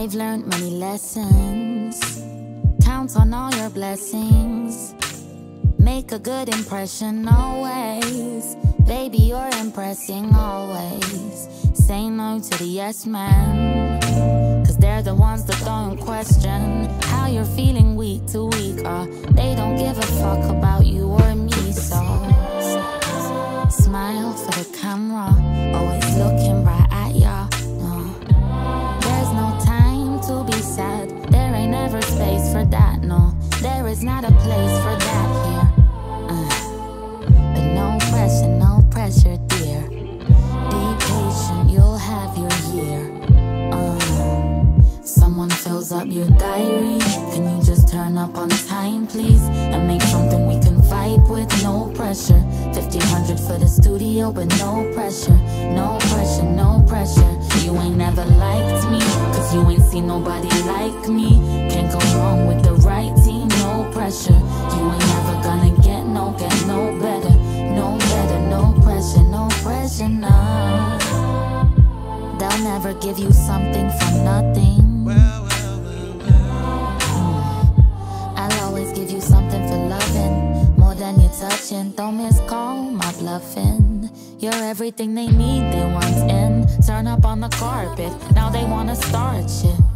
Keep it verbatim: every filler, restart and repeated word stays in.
I've learned many lessons. Count on all your blessings. Make a good impression always. Baby, you're impressing always. Say no to the yes man, cause they're the ones that don't question how you're feeling week to week. uh, They don't give a fuck about you or me. So smile for the camera, always looking right at ya. No, there's no time to be sad. There ain't ever space for that. No, there is not a place for that here. uh, But no pressure, no pressure, dear. Be patient, you'll have your year. uh, Someone fills up your diary. Can you just turn up on time, please? And make something we can vibe with, no pressure. Fifteen hundred for the studio, but no pressure. No pressure, no pressure. You ain't never liked me, cause you ain't seen nobody like me. Can't go wrong with the right team, no pressure. You ain't never gonna get no, get no better. No better, no pressure, no pressure, no. They'll never give you something for nothing. I'll always give you something for loving, more than you're touching. Don't miss call my bluffing. You're everything they need, they want in. Turn up on the carpet, now they wanna start shit.